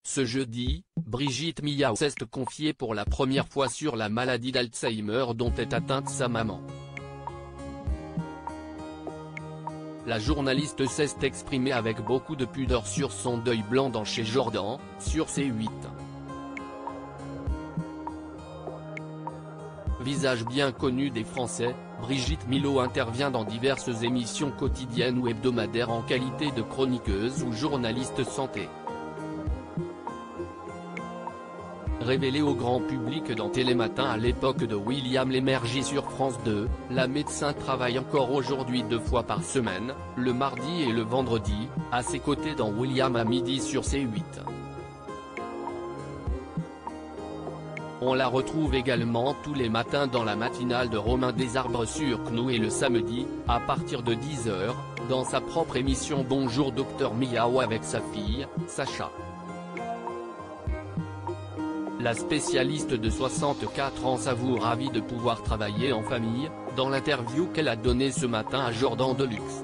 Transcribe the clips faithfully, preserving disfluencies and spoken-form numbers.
Ce jeudi, Brigitte Millard s'est confiée pour la première fois sur la maladie d'Alzheimer dont est atteinte sa maman. La journaliste s'est exprimée avec beaucoup de pudeur sur son deuil blanc dans Chez Jordan, sur C huit. Visage bien connu des Français, Brigitte Millard intervient dans diverses émissions quotidiennes ou hebdomadaires en qualité de chroniqueuse ou journaliste santé. Révélée au grand public dans Télématin à l'époque de William Lémergie sur France deux, la médecin travaille encore aujourd'hui deux fois par semaine, le mardi et le vendredi, à ses côtés dans William à midi sur C huit. On la retrouve également tous les matins dans la matinale de Romain Desarbres sur C N O U et le samedi, à partir de dix heures, dans sa propre émission Bonjour Docteur Miao avec sa fille, Sacha. La spécialiste de soixante-quatre ans s'avoue ravie de pouvoir travailler en famille, dans l'interview qu'elle a donnée ce matin à Jordan Deluxe.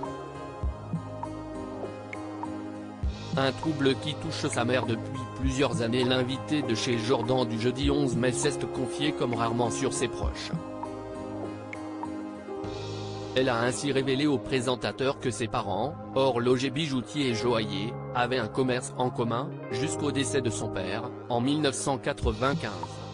Un trouble qui touche sa mère depuis plusieurs années. L'invité de Chez Jordan du jeudi onze mai s'est confié comme rarement sur ses proches. Elle a ainsi révélé au présentateur que ses parents, horloger bijoutier et joaillier, avaient un commerce en commun, jusqu'au décès de son père, en mille neuf cent quatre-vingt-quinze.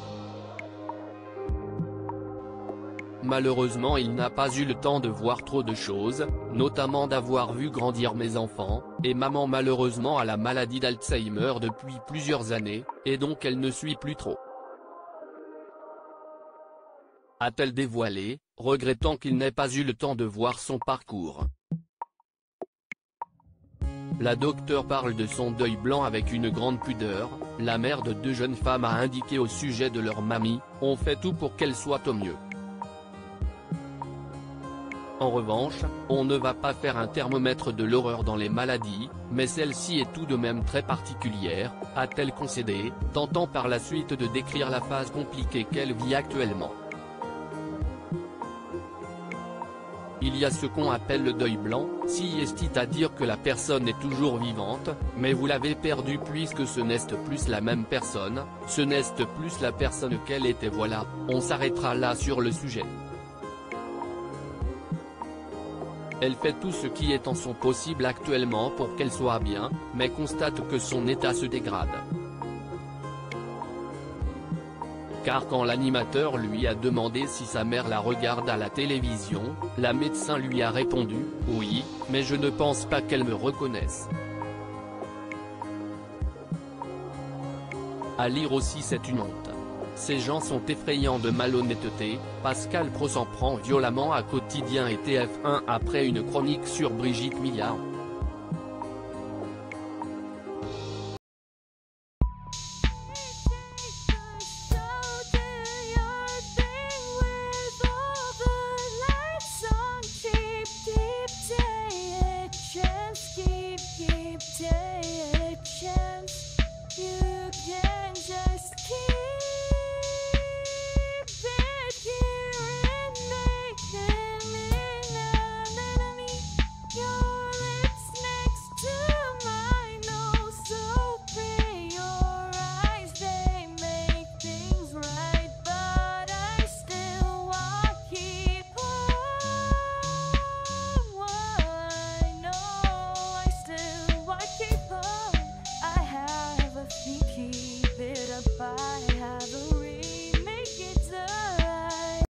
Malheureusement il n'a pas eu le temps de voir trop de choses, notamment d'avoir vu grandir mes enfants, et maman malheureusement a la maladie d'Alzheimer depuis plusieurs années, et donc elle ne suit plus trop. A-t-elle dévoilé, regrettant qu'il n'ait pas eu le temps de voir son parcours. La docteure parle de son deuil blanc avec une grande pudeur. La mère de deux jeunes femmes a indiqué au sujet de leur mamie, « On fait tout pour qu'elle soit au mieux. En revanche, on ne va pas faire un thermomètre de l'horreur dans les maladies, mais celle-ci est tout de même très particulière », a-t-elle concédé, tentant par la suite de décrire la phase compliquée qu'elle vit actuellement. Il y a ce qu'on appelle le deuil blanc, si est à dire que la personne est toujours vivante, mais vous l'avez perdue puisque ce n'est plus la même personne, ce n'est plus la personne qu'elle était. Voilà, on s'arrêtera là sur le sujet. Elle fait tout ce qui est en son possible actuellement pour qu'elle soit bien, mais constate que son état se dégrade. Car quand l'animateur lui a demandé si sa mère la regarde à la télévision, la médecin lui a répondu « Oui, mais je ne pense pas qu'elle me reconnaisse ». À lire aussi, c'est une honte. Ces gens sont effrayants de malhonnêteté. Pascal Pro s'en prend violemment à Quotidien et T F un après une chronique sur Brigitte Millard.